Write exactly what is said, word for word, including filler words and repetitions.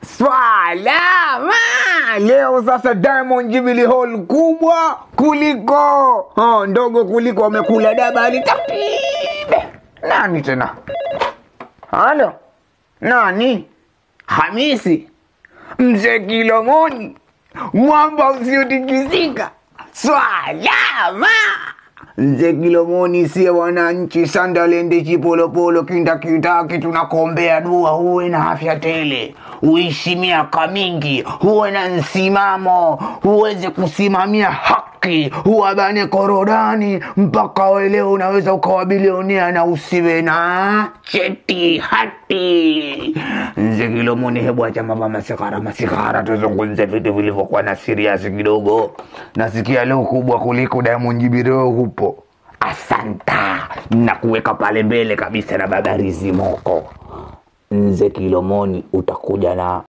Swalama! Leo sasa Diamond Jubilee Hall kubwa kuliko oh, ndogo kuliko wamekula dabali tapibe. Nani tena? Halo? Nani? Hamisi? Mzee Kilomoni? Mwamba usiotikisika? Swalama! Mzee Kilomoni siye wananchi Sandalende chipolopolo kindakitaki tunakombea dua uwe na afya tele, uishi miaka mingi, uwe na msimamo, uweze kusimamia haki, uwabane korodani mpaka wele unaweza ukawa bilionea na usiwe na cheti hati. Mzee Kilomoni, hebu acha mama masikara masikara, tuzungumze vitu vilivyokuwa na serious kidogo. Nasikia leo kubwa kuliko Diamond Jubilee hupo. Asanta na kuweka pale mbele kabisa na Baba Rizimoko. Mzee Kilomoni utakuja na